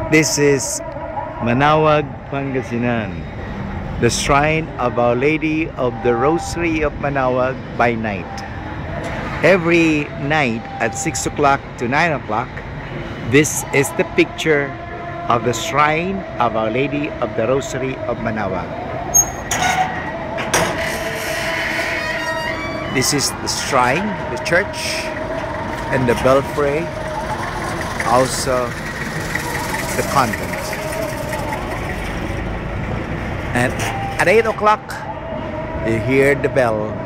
This is Manaoag, Pangasinan, the shrine of Our Lady of the Rosary of Manaoag by night. Every night at 6 o'clock to 9 o'clock, this is the picture of the shrine of Our Lady of the Rosary of Manaoag. This is the shrine, the church, and the belfry, also the convent. And at 8 o'clock, you hear the bell